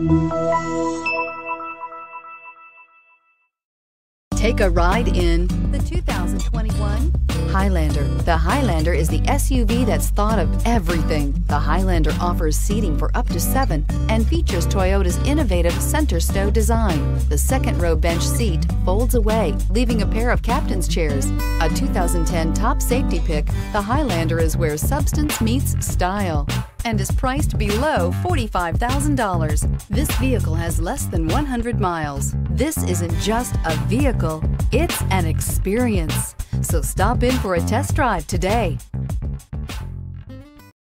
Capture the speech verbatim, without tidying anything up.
Take a ride in the two thousand twenty-one Highlander. The Highlander is the S U V that's thought of everything. The Highlander offers seating for up to seven and features Toyota's innovative center stow design. The second row bench seat folds away, leaving a pair of captain's chairs. A two thousand ten top safety pick, the Highlander is where substance meets style and is priced below forty-five thousand dollars. This vehicle has less than one hundred miles. This isn't just a vehicle, it's an experience. So stop in for a test drive today.